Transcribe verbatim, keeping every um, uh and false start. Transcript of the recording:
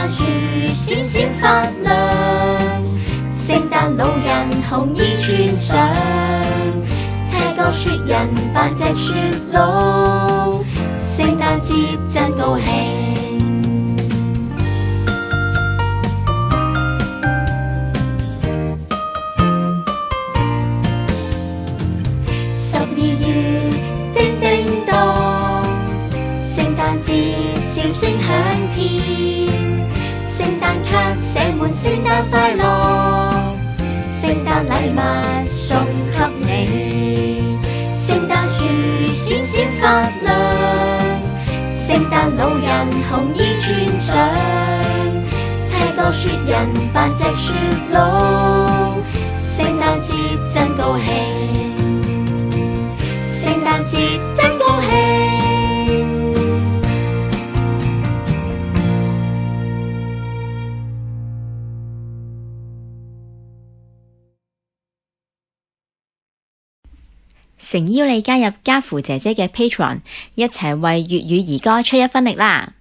誕樹閃閃發亮，聖誕老人紅衣穿上，車個雪人扮隻雪鹿，聖誕節真高興。十二月叮叮當，聖誕節笑聲響遍，聖誕卡寫滿聖誕快樂，聖誕禮物送給你，聖誕樹閃閃發亮，聖誕老人紅衣穿上，車個雪人扮隻雪鹿，聖誕節真高興，聖誕節真高興。 誠邀你加入家父姐姐嘅 Patreon， 一齊為粵語兒歌出一分力啦！